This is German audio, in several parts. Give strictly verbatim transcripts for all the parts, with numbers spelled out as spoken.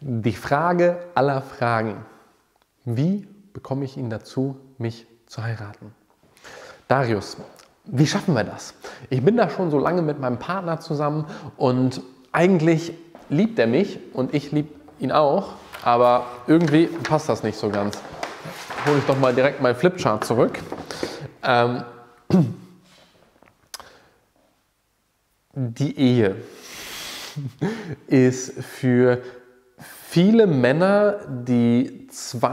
Die Frage aller Fragen: Wie bekomme ich ihn dazu, mich zu heiraten? Darius, wie schaffen wir das? Ich bin da schon so lange mit meinem Partner zusammen und eigentlich liebt er mich und ich liebe ihn auch, aber irgendwie passt das nicht so ganz. Hole ich doch mal direkt mein Flipchart zurück. Ähm, die Ehe ist für viele Männer die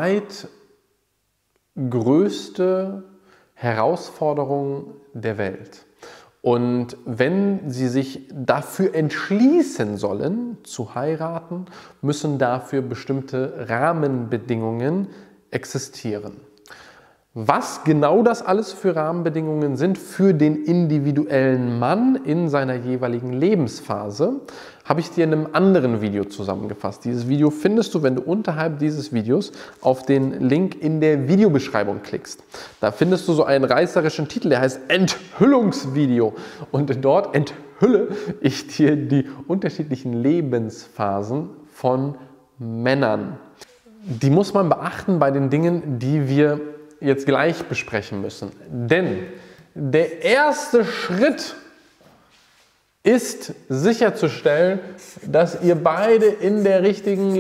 zweitgrößte Herausforderung der Welt. Und wenn sie sich dafür entschließen sollen, zu heiraten, müssen dafür bestimmte Rahmenbedingungen existieren. Was genau das alles für Rahmenbedingungen sind für den individuellen Mann in seiner jeweiligen Lebensphase, habe ich dir in einem anderen Video zusammengefasst. Dieses Video findest du, wenn du unterhalb dieses Videos auf den Link in der Videobeschreibung klickst. Da findest du so einen reißerischen Titel, der heißt Enthüllungsvideo. Und dort enthülle ich dir die unterschiedlichen Lebensphasen von Männern. Die muss man beachten bei den Dingen, die wir jetzt gleich besprechen müssen. Denn der erste Schritt ist sicherzustellen, dass ihr beide in der richtigen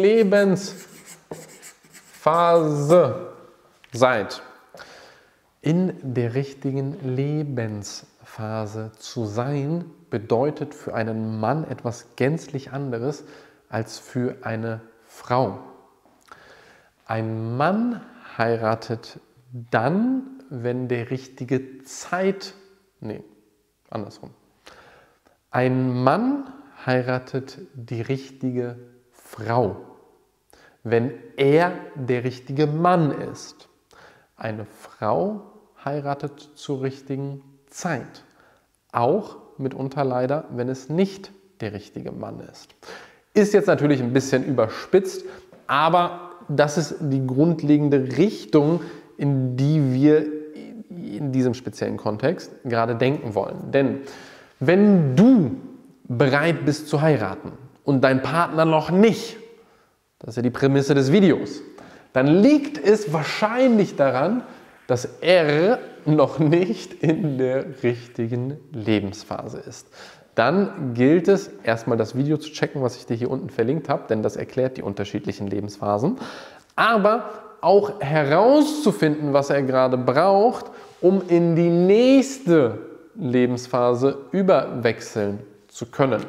Lebensphase seid. In der richtigen Lebensphase zu sein, bedeutet für einen Mann etwas gänzlich anderes als für eine Frau. Ein Mann heiratet dann, wenn der richtige Zeit, nee, andersrum. Ein Mann heiratet die richtige Frau, wenn er der richtige Mann ist. Eine Frau heiratet zur richtigen Zeit, auch mitunter leider, wenn es nicht der richtige Mann ist. Ist jetzt natürlich ein bisschen überspitzt, aber das ist die grundlegende Richtung, in die wir in diesem speziellen Kontext gerade denken wollen. Denn wenn du bereit bist zu heiraten und dein Partner noch nicht, das ist ja die Prämisse des Videos, dann liegt es wahrscheinlich daran, dass er noch nicht in der richtigen Lebensphase ist. Dann gilt es, erstmal das Video zu checken, was ich dir hier unten verlinkt habe, denn das erklärt die unterschiedlichen Lebensphasen. Aber auch herauszufinden, was er gerade braucht, um in die nächste Lebensphase überwechseln zu können.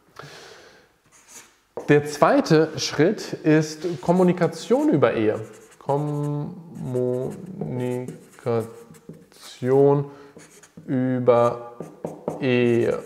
Der zweite Schritt ist Kommunikation über Ehe. Kommunikation über Ehe.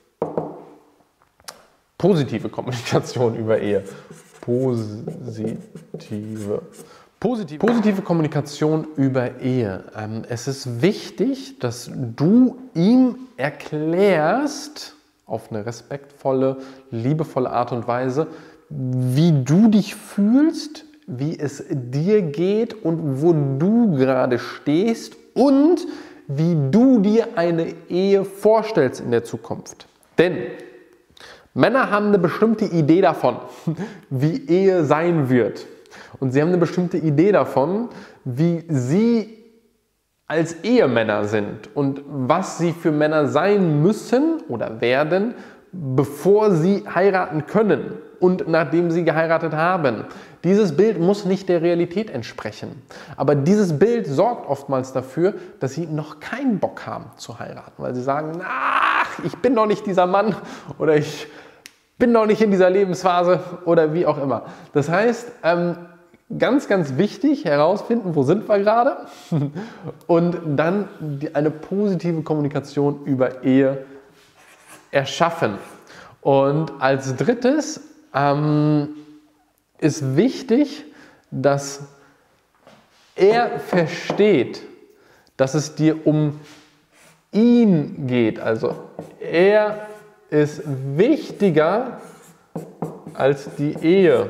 Positive Kommunikation über Ehe. Positive. Positive, Positive Kommunikation über Ehe. Ähm, es ist wichtig, dass du ihm erklärst, auf eine respektvolle, liebevolle Art und Weise, wie du dich fühlst, wie es dir geht und wo du gerade stehst und wie du dir eine Ehe vorstellst in der Zukunft. Denn Männer haben eine bestimmte Idee davon, wie Ehe sein wird. Und sie haben eine bestimmte Idee davon, wie sie als Ehemänner sind und was sie für Männer sein müssen oder werden, bevor sie heiraten können und nachdem sie geheiratet haben. Dieses Bild muss nicht der Realität entsprechen. Aber dieses Bild sorgt oftmals dafür, dass sie noch keinen Bock haben zu heiraten, weil sie sagen, ach, ich bin noch nicht dieser Mann oder ich bin noch nicht in dieser Lebensphase oder wie auch immer. Das heißt, ähm, ganz, ganz wichtig herausfinden, wo sind wir gerade und dann die, eine positive Kommunikation über Ehe erschaffen. Und als drittes ähm, ist wichtig, dass er versteht, dass es dir um ihn geht. Also er ist wichtiger als die Ehe.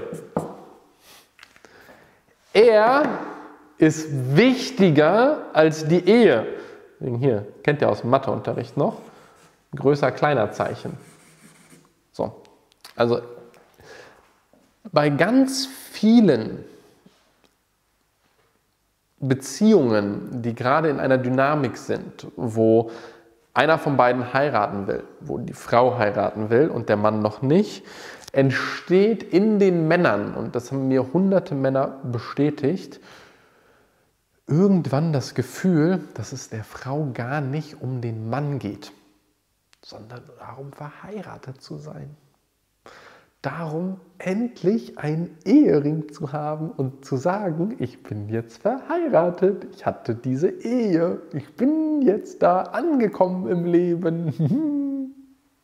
Er ist wichtiger als die Ehe. Hier, kennt ihr aus dem Matheunterricht noch? Größer, kleiner Zeichen. So, also Bei ganz vielen Beziehungen, die gerade in einer Dynamik sind, wo einer von beiden heiraten will, wo die Frau heiraten will und der Mann noch nicht, entsteht in den Männern, und das haben mir hunderte Männer bestätigt, irgendwann das Gefühl, dass es der Frau gar nicht um den Mann geht, sondern darum, verheiratet zu sein. Darum, endlich einen Ehering zu haben und zu sagen, ich bin jetzt verheiratet, ich hatte diese Ehe, ich bin jetzt da angekommen im Leben.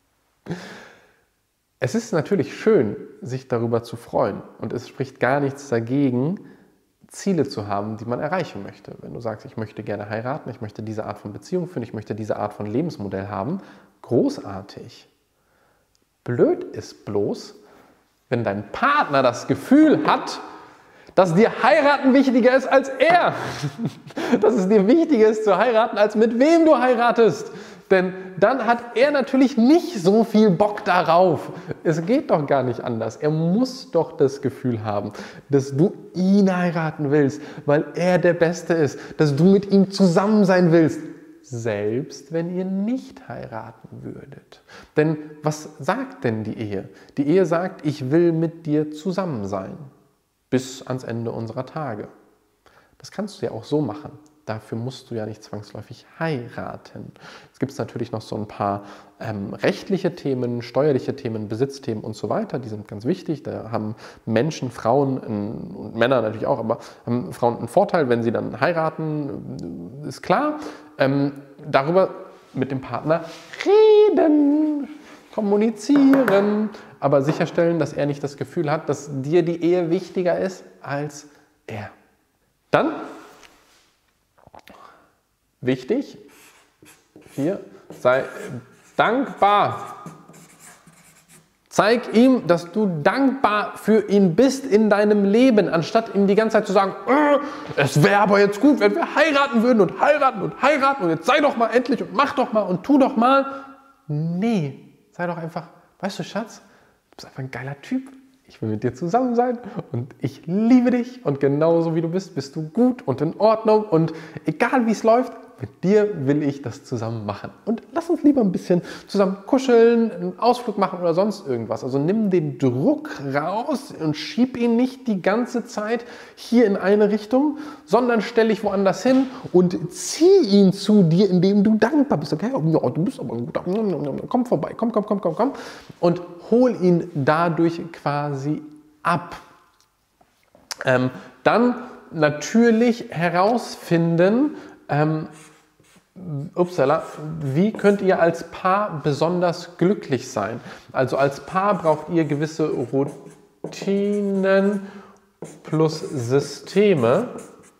Es ist natürlich schön, sich darüber zu freuen, und es spricht gar nichts dagegen, Ziele zu haben, die man erreichen möchte. Wenn du sagst, ich möchte gerne heiraten, ich möchte diese Art von Beziehung führen, ich möchte diese Art von Lebensmodell haben, großartig. Blöd ist bloß, wenn dein Partner das Gefühl hat, dass dir heiraten wichtiger ist als er. Dass es dir wichtiger ist zu heiraten, als mit wem du heiratest. Denn dann hat er natürlich nicht so viel Bock darauf. Es geht doch gar nicht anders. Er muss doch das Gefühl haben, dass du ihn heiraten willst, weil er der Beste ist, dass du mit ihm zusammen sein willst. Selbst wenn ihr nicht heiraten würdet. Denn was sagt denn die Ehe? Die Ehe sagt, ich will mit dir zusammen sein. Bis ans Ende unserer Tage. Das kannst du ja auch so machen. Dafür musst du ja nicht zwangsläufig heiraten. Es gibt natürlich noch so ein paar ähm, rechtliche Themen, steuerliche Themen, Besitzthemen und so weiter. Die sind ganz wichtig. Da haben Menschen, Frauen ähm, und Männer natürlich auch, aber haben Frauen einen Vorteil, wenn sie dann heiraten, ist klar. Ähm, darüber mit dem Partner reden, kommunizieren, aber sicherstellen, dass er nicht das Gefühl hat, dass dir die Ehe wichtiger ist als er. Dann wichtig, hier, sei dankbar. Zeig ihm, dass du dankbar für ihn bist in deinem Leben, anstatt ihm die ganze Zeit zu sagen, äh, es wäre aber jetzt gut, wenn wir heiraten würden und heiraten und heiraten und jetzt sei doch mal endlich und mach doch mal und tu doch mal. Nee, sei doch einfach, weißt du, Schatz, du bist einfach ein geiler Typ. Ich will mit dir zusammen sein und ich liebe dich und genauso wie du bist, bist du gut und in Ordnung und egal wie es läuft, mit dir will ich das zusammen machen. Und lass uns lieber ein bisschen zusammen kuscheln, einen Ausflug machen oder sonst irgendwas. Also nimm den Druck raus und schieb ihn nicht die ganze Zeit hier in eine Richtung, sondern stell dich woanders hin und zieh ihn zu dir, indem du dankbar bist. Okay, ja, du bist aber ein guter, komm vorbei, komm, komm, komm, komm, komm. Und hol ihn dadurch quasi ab. Ähm, dann natürlich herausfinden, ähm, upsala, wie könnt ihr als Paar besonders glücklich sein? Also als Paar braucht ihr gewisse Routinen plus Systeme.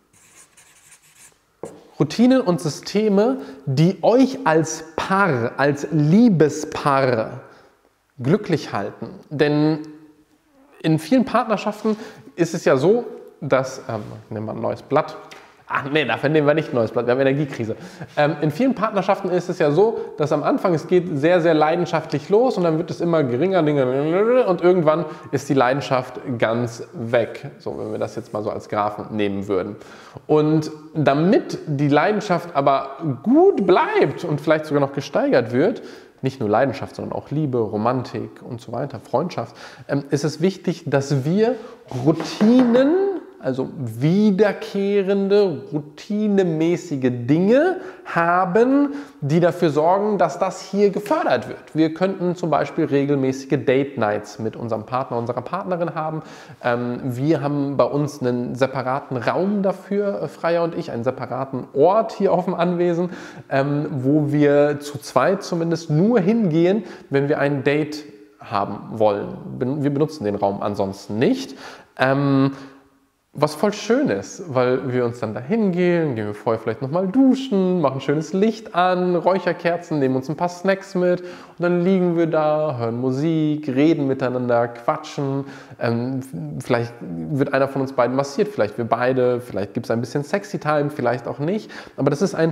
Routinen und Systeme, die euch als Paar, als Liebespaar glücklich halten. Denn in vielen Partnerschaften ist es ja so, dass, ähm, nehmen wir ein neues Blatt, ach nee, dafür nehmen wir nicht ein neues Blatt, wir haben Energiekrise. Ähm, in vielen Partnerschaften ist es ja so, dass am Anfang es geht sehr, sehr leidenschaftlich los und dann wird es immer geringer, geringer und irgendwann ist die Leidenschaft ganz weg, so wenn wir das jetzt mal so als Graphen nehmen würden. Und damit die Leidenschaft aber gut bleibt und vielleicht sogar noch gesteigert wird, nicht nur Leidenschaft, sondern auch Liebe, Romantik und so weiter, Freundschaft, ähm, ist es wichtig, dass wir Routinen, also wiederkehrende, routinemäßige Dinge haben, die dafür sorgen, dass das hier gefördert wird. Wir könnten zum Beispiel regelmäßige Date-Nights mit unserem Partner, unserer Partnerin haben. Ähm, wir haben bei uns einen separaten Raum dafür, Freya und ich, einen separaten Ort hier auf dem Anwesen, ähm, wo wir zu zweit zumindest nur hingehen, wenn wir ein Date haben wollen. Wir benutzen den Raum ansonsten nicht. Ähm, Was voll schön ist, weil wir uns dann da hingehen, gehen wir vorher vielleicht nochmal duschen, machen schönes Licht an, Räucherkerzen, nehmen uns ein paar Snacks mit und dann liegen wir da, hören Musik, reden miteinander, quatschen. Ähm, vielleicht wird einer von uns beiden massiert, vielleicht wir beide, vielleicht gibt es ein bisschen Sexy Time, vielleicht auch nicht. Aber das ist ein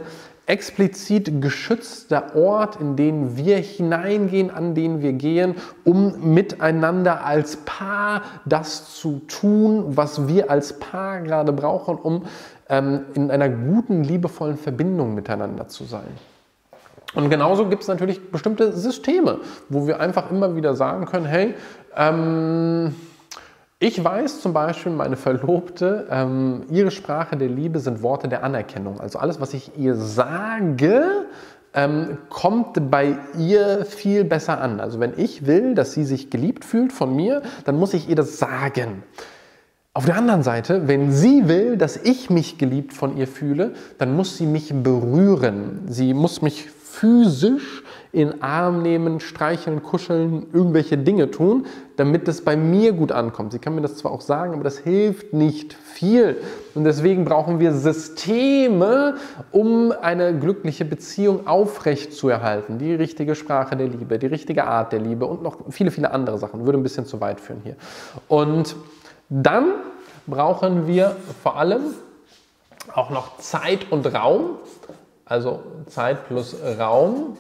explizit geschützter Ort, in den wir hineingehen, an den wir gehen, um miteinander als Paar das zu tun, was wir als Paar gerade brauchen, um ähm, in einer guten, liebevollen Verbindung miteinander zu sein. Und genauso gibt es natürlich bestimmte Systeme, wo wir einfach immer wieder sagen können, hey, ähm, ich weiß zum Beispiel, meine Verlobte, ähm, ihre Sprache der Liebe sind Worte der Anerkennung. Also alles, was ich ihr sage, ähm, kommt bei ihr viel besser an. Also wenn ich will, dass sie sich geliebt fühlt von mir, dann muss ich ihr das sagen. Auf der anderen Seite, wenn sie will, dass ich mich geliebt von ihr fühle, dann muss sie mich berühren. Sie muss mich physisch in den Arm nehmen, streicheln, kuscheln, irgendwelche Dinge tun, damit es bei mir gut ankommt. Sie kann mir das zwar auch sagen, aber das hilft nicht viel. Und deswegen brauchen wir Systeme, um eine glückliche Beziehung aufrechtzuerhalten. Die richtige Sprache der Liebe, die richtige Art der Liebe und noch viele, viele andere Sachen. Würde ein bisschen zu weit führen hier. Und dann brauchen wir vor allem auch noch Zeit und Raum. Also Zeit plus Raum.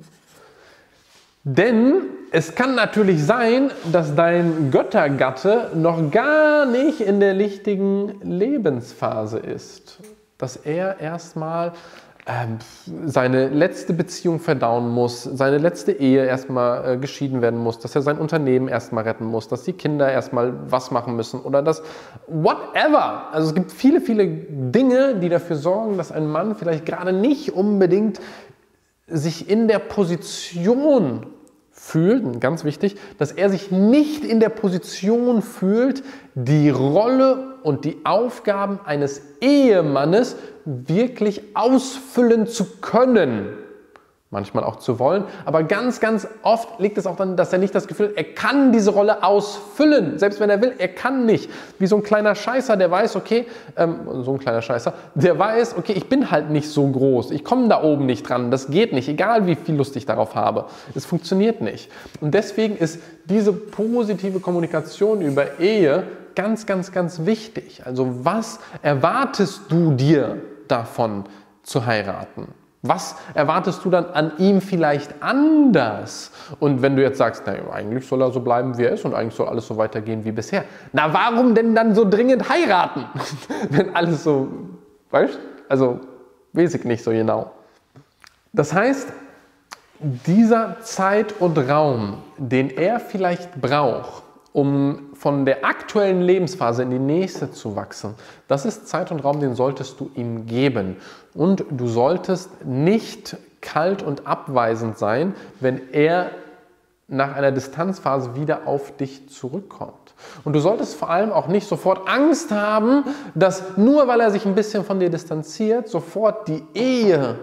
Denn es kann natürlich sein, dass dein Göttergatte noch gar nicht in der richtigen Lebensphase ist. Dass er erstmal ähm, seine letzte Beziehung verdauen muss, seine letzte Ehe erstmal äh, geschieden werden muss, dass er sein Unternehmen erstmal retten muss, dass die Kinder erstmal was machen müssen oder das whatever. Also es gibt viele, viele Dinge, die dafür sorgen, dass ein Mann vielleicht gerade nicht unbedingt sich in der Position fühlt, ganz wichtig, dass er sich nicht in der Position fühlt, die Rolle und die Aufgaben eines Ehemannes wirklich ausfüllen zu können. Manchmal auch zu wollen, aber ganz, ganz oft liegt es auch dann, dass er nicht das Gefühl hat, er kann diese Rolle ausfüllen, selbst wenn er will, er kann nicht. Wie so ein kleiner Scheißer, der weiß, okay, ähm, so ein kleiner Scheißer, der weiß, okay, ich bin halt nicht so groß, ich komme da oben nicht dran, das geht nicht, egal wie viel Lust ich darauf habe, es funktioniert nicht. Und deswegen ist diese positive Kommunikation über Ehe ganz, ganz, ganz wichtig. Also was erwartest du dir davon zu heiraten? Was erwartest du dann an ihm vielleicht anders? Und wenn du jetzt sagst, na, eigentlich soll er so bleiben, wie er ist und eigentlich soll alles so weitergehen wie bisher. Na, warum denn dann so dringend heiraten? Wenn alles so, weißt du? Also, weiß ich nicht so genau. Das heißt, dieser Zeit und Raum, den er vielleicht braucht, um von der aktuellen Lebensphase in die nächste zu wachsen, das ist Zeit und Raum, den solltest du ihm geben. Und du solltest nicht kalt und abweisend sein, wenn er nach einer Distanzphase wieder auf dich zurückkommt. Und du solltest vor allem auch nicht sofort Angst haben, dass nur weil er sich ein bisschen von dir distanziert, sofort die Ehe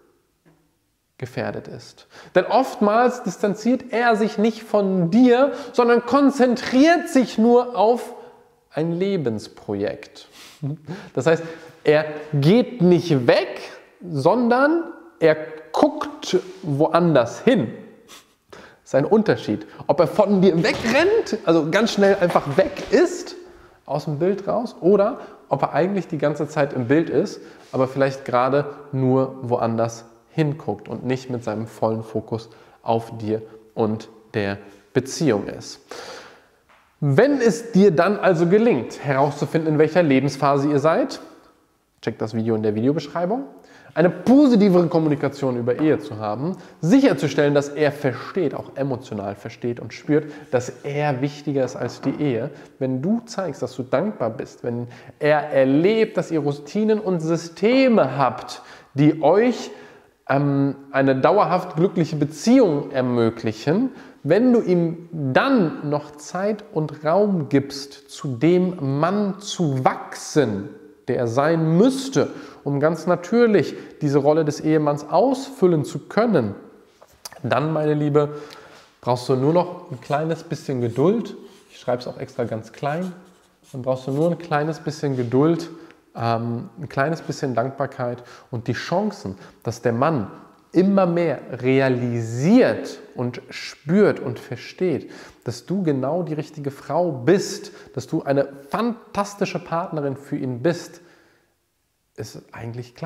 gefährdet ist. Denn oftmals distanziert er sich nicht von dir, sondern konzentriert sich nur auf ein Lebensprojekt. Das heißt, er geht nicht weg, sondern er guckt woanders hin. Das ist ein Unterschied. Ob er von dir wegrennt, also ganz schnell einfach weg ist, aus dem Bild raus, oder ob er eigentlich die ganze Zeit im Bild ist, aber vielleicht gerade nur woanders hinguckt und nicht mit seinem vollen Fokus auf dir und der Beziehung ist. Wenn es dir dann also gelingt, herauszufinden, in welcher Lebensphase ihr seid, checkt das Video in der Videobeschreibung, eine positivere Kommunikation über Ehe zu haben, sicherzustellen, dass er versteht, auch emotional versteht und spürt, dass er wichtiger ist als die Ehe. Wenn du zeigst, dass du dankbar bist, wenn er erlebt, dass ihr Routinen und Systeme habt, die euch ähm, eine dauerhaft glückliche Beziehung ermöglichen, wenn du ihm dann noch Zeit und Raum gibst, zu dem Mann zu wachsen, der er sein müsste, um ganz natürlich diese Rolle des Ehemanns ausfüllen zu können, dann, meine Liebe, brauchst du nur noch ein kleines bisschen Geduld. Ich schreibe es auch extra ganz klein. Dann brauchst du nur ein kleines bisschen Geduld, ähm, ein kleines bisschen Dankbarkeit und die Chancen, dass der Mann immer mehr realisiert und spürt und versteht, dass du genau die richtige Frau bist, dass du eine fantastische Partnerin für ihn bist, ist eigentlich klar.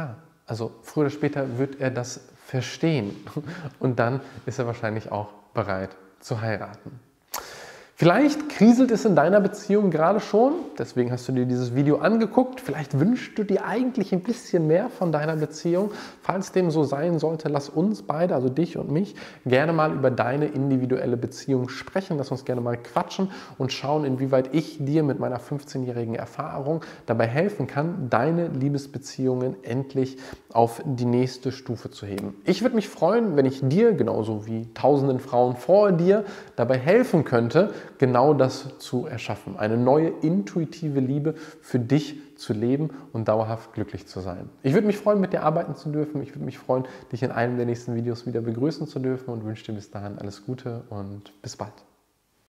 Also früher oder später wird er das verstehen und dann ist er wahrscheinlich auch bereit zu heiraten. Vielleicht kriselt es in deiner Beziehung gerade schon, deswegen hast du dir dieses Video angeguckt. Vielleicht wünschst du dir eigentlich ein bisschen mehr von deiner Beziehung. Falls dem so sein sollte, lass uns beide, also dich und mich, gerne mal über deine individuelle Beziehung sprechen. Lass uns gerne mal quatschen und schauen, inwieweit ich dir mit meiner fünfzehnjährigen Erfahrung dabei helfen kann, deine Liebesbeziehungen endlich auf die nächste Stufe zu heben. Ich würde mich freuen, wenn ich dir, genauso wie tausenden Frauen vor dir, dabei helfen könnte, genau das zu erschaffen. Eine neue intuitive Liebe für dich zu leben und dauerhaft glücklich zu sein. Ich würde mich freuen, mit dir arbeiten zu dürfen. Ich würde mich freuen, dich in einem der nächsten Videos wieder begrüßen zu dürfen und wünsche dir bis dahin alles Gute und bis bald.